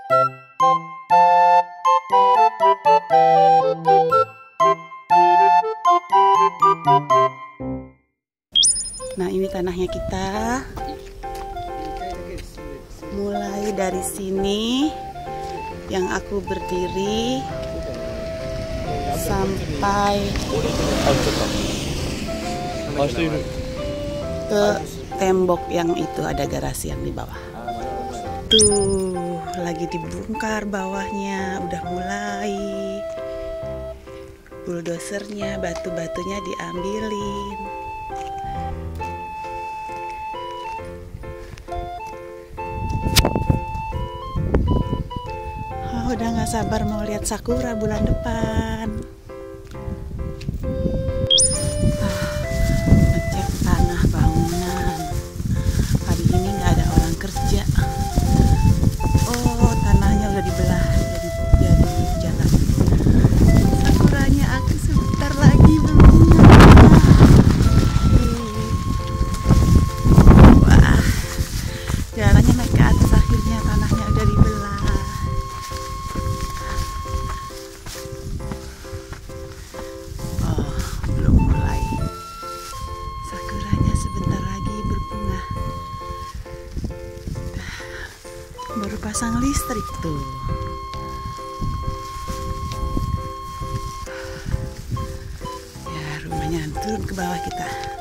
Nah, ini tanahnya kita. Mulai dari sini yang aku berdiri sampai ke tembok yang itu, ada garasi yang di bawah. Tuh, lagi dibongkar bawahnya, udah mulai. Buldosernya, batu-batunya diambilin. Udah gak sabar mau lihat sakura bulan depan. Ngecek tanah bangunan. Hari ini gak ada orang kerja. Oh, tanahnya udah dibelah jadi jalan. Sakuranya akan sebentar lagi berbunga. Wah, jalannya naik ke atas, akhirnya tanahnya udah dibelah. Baru pasang listrik tuh. Ya, rumahnya turun ke bawah kita.